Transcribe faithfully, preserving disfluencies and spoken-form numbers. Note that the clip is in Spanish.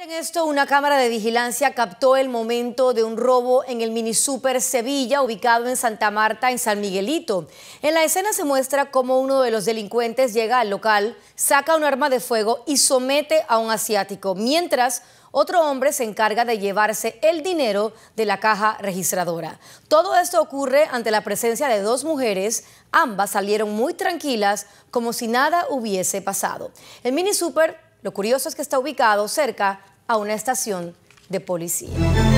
En esto, una cámara de vigilancia captó el momento de un robo en el Mini Super Sevilla, ubicado en Santa Marta, en San Miguelito. En la escena se muestra cómo uno de los delincuentes llega al local, saca un arma de fuego y somete a un asiático, mientras otro hombre se encarga de llevarse el dinero de la caja registradora. Todo esto ocurre ante la presencia de dos mujeres. Ambas salieron muy tranquilas, como si nada hubiese pasado. El Mini Super, lo curioso es que está ubicado cerca a una estación de policía.